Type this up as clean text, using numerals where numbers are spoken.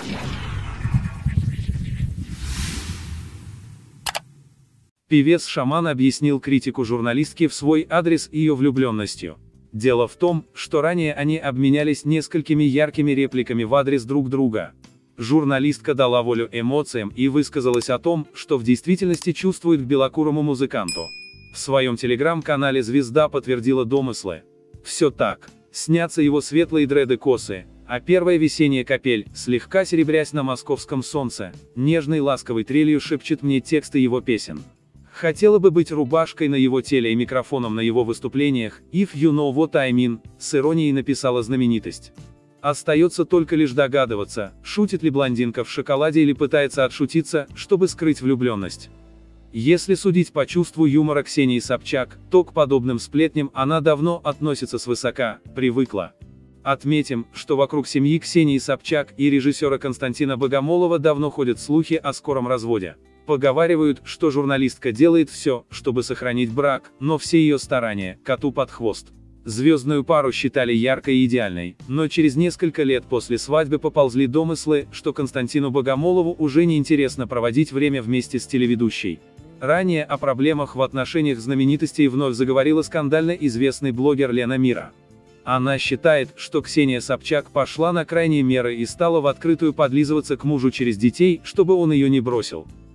Певец-шаман объяснил критику журналистки в свой адрес ее влюбленностью. Дело в том, что ранее они обменялись несколькими яркими репликами в адрес друг друга. Журналистка дала волю эмоциям и высказалась о том, что в действительности чувствует к белокурому музыканту. В своем телеграм-канале звезда подтвердила домыслы. Все так. Снятся его светлые дреды-косы, а первая весенняя капель, слегка серебрясь на московском солнце, нежной ласковой трелью шепчет мне тексты его песен. Хотела бы быть рубашкой на его теле и микрофоном на его выступлениях, if you know what I mean, с иронией написала знаменитость. Остается только лишь догадываться, шутит ли блондинка в шоколаде или пытается отшутиться, чтобы скрыть влюбленность. Если судить по чувству юмора Ксении Собчак, то к подобным сплетням она давно относится свысока, привыкла. Отметим, что вокруг семьи Ксении Собчак и режиссера Константина Богомолова давно ходят слухи о скором разводе. Поговаривают, что журналистка делает все, чтобы сохранить брак, но все ее старания – коту под хвост. Звездную пару считали яркой и идеальной, но через несколько лет после свадьбы поползли домыслы, что Константину Богомолову уже не интересно проводить время вместе с телеведущей. Ранее о проблемах в отношениях знаменитостей вновь заговорила скандально известный блогер Лена Мира. Она считает, что Ксения Собчак пошла на крайние меры и стала в открытую подлизываться к мужу через детей, чтобы он ее не бросил.